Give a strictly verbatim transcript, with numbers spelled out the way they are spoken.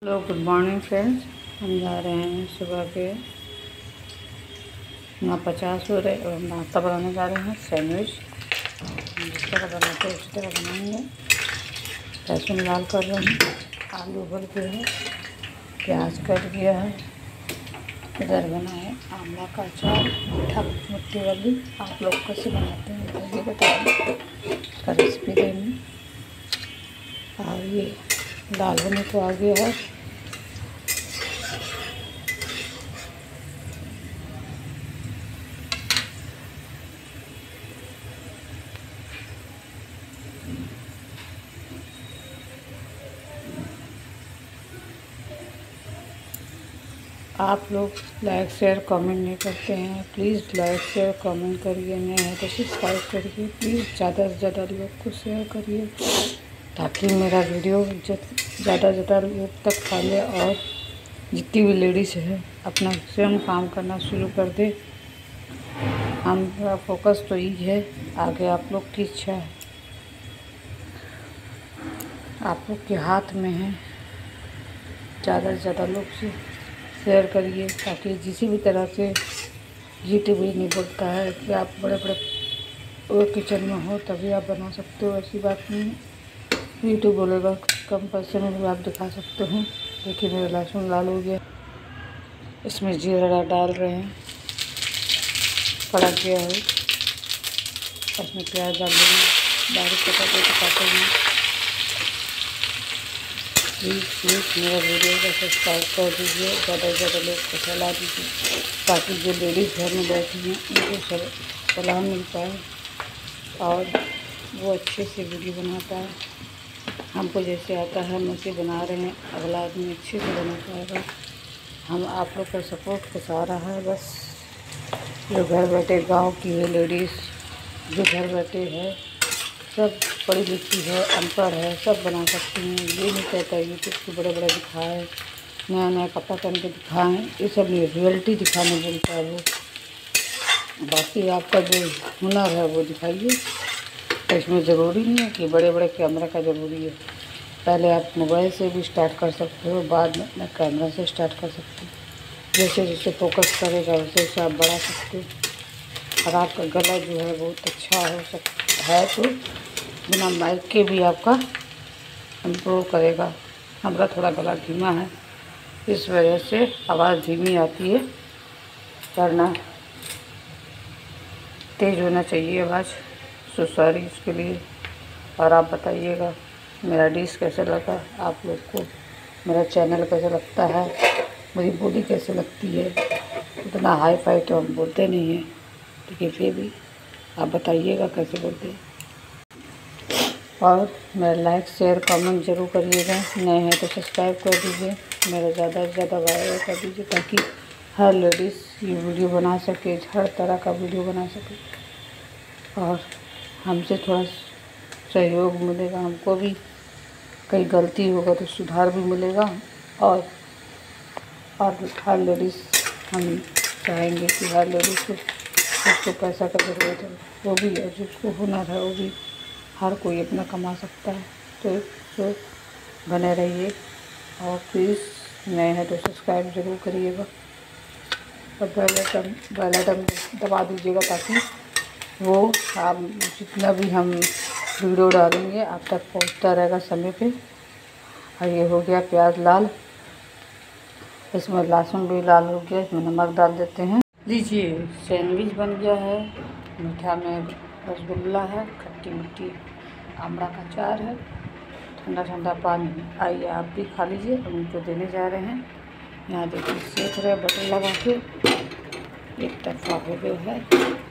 Hello good morning friends. हम जा रहे हैं सुबह के नौ पचास हो रहे और नाश्ता बनाने जा रहे हैं सैंडविच। जिस तरह बनाते हैं उसी तरह बनाएंगे। लहसुन लाल कर रहे हैं, आलू उबल के है, प्याज कट गया है, इधर बना है आंवला का अचार मीठा मिट्टी वाली। आप लोग कैसे बनाते हैं बताइए बताइए इसका रेसिपी देंगे। और ये दाल होने को आ गया है। आप लोग लाइक शेयर कमेंट नहीं करते हैं, प्लीज़ लाइक शेयर कमेंट करिए। नए हैं तो सब्सक्राइब करिए। प्लीज़ ज़्यादा से ज़्यादा लोग को शेयर करिए ताकि मेरा वीडियो ज़्यादा से ज़्यादा लोग तक फैले और जितनी भी लेडीज़ है अपना स्वयं काम करना शुरू कर दे। हमारा फोकस तो यही है, आगे आप लोग की इच्छा है, आप लोग के हाथ में है। ज़्यादा से ज़्यादा लोग से शेयर करिए ताकि किसी भी तरह से यूट्यूब ही नहीं बोलता है कि आप बड़े बड़े किचन में हो तभी आप बना सकते हो। ऐसी बात नहीं है, यूट्यूब बोलेगा कम पैसे में भी आप दिखा सकते हो। देखिए मेरा लहसुन लाल हो गया, इसमें जीरा डाल रहे हैं, कड़क गया है, इसमें प्याज डाल देंगे, बारीक कटा के काटे हैं। प्लीज़ प्लीज़ मेरा वीडियो को सब्सक्राइब कर दीजिए, ज़्यादा से ज़्यादा लोग को सलाह दीजिए ताकि जो लेडीज़ घर में बैठी हैं उनको सलाह मिल पाए और वो अच्छे से वीडियो बना पाए। हमको जैसे आता है हम उसे बना रहे हैं, अगला आदमी अच्छे से बना पाएगा। हम आप लोग का सपोर्ट का सहारा है बस। जो घर बैठे गांव की है लेडीज़, जो घर बैठे है सब पढ़ी लिखी है, अनपढ़ है, सब बना सकती हैं। ये नहीं कहता यूट्यूब के बड़े बड़े दिखाए, नया नया कपड़ा पहन के दिखाएँ, ये सब नहीं, रियलिटी दिखाने बोलता है वो। बाकी आपका जो हुनर है वो दिखाइए। तो इसमें ज़रूरी नहीं है कि बड़े बड़े कैमरा का ज़रूरी है। पहले आप मोबाइल से भी स्टार्ट कर सकते हो, बाद में अपना कैमरा से स्टार्ट कर सकते हो। जैसे जैसे फोकस करेगा वैसे वैसे आप बढ़ा सकते हो। और आपका गला जो है बहुत अच्छा हो सकता है तो बिना माइक के भी आपका इम्प्रूव करेगा। हमारा थोड़ा गला धीमा है, इस वजह से आवाज़ धीमी आती है, वरना तेज़ होना चाहिए आवाज़। सो सॉरी इसके लिए। और आप बताइएगा मेरा डिश कैसे लगा आप लोग को, मेरा चैनल कैसे लगता है, मेरी बॉडी कैसे लगती है। इतना हाई फाई तो हम बोलते नहीं हैं, लेकिन फिर भी आप बताइएगा कैसे बोलते हैं। और मेरा लाइक शेयर कमेंट ज़रूर करिएगा। नए हैं तो सब्सक्राइब कर दीजिए, मेरा ज़्यादा से ज़्यादा वायरल कर दीजिए ताकि हर लेडीज़ ये वीडियो बना सके, हर तरह का वीडियो बना सके और हमसे थोड़ा सहयोग मिलेगा। हमको भी कहीं गलती होगा तो सुधार भी मिलेगा। और और हर लेडीज़ हम चाहेंगे कि हर लेडीज़ को जिसको पैसा का ज़रूरत है वो भी है, जिसको हुनर है वो भी, हर कोई अपना कमा सकता है। तो तो बने रहिए और प्लीज़ नए हैं तो सब्सक्राइब ज़रूर करिएगा और बेल आइकन बेल आइकन दबा दीजिएगा ताकि वो आप जितना भी हम वीडियो डालेंगे आप तक पहुंचता रहेगा समय पे। और ये हो गया प्याज लाल, इसमें लहसुन भी लाल हो गया, इसमें नमक डाल देते हैं। लीजिए सैंडविच बन गया है। मीठा में रसगुल्ला है, खट्टी मिट्टी आमड़ा का अचार है, ठंडा ठंडा पानी है। आइए आप भी खा लीजिए। हम उनको देने जा रहे हैं। यहाँ देखिए सेक रहे बटर लगा के, एक तरफा हो गया है।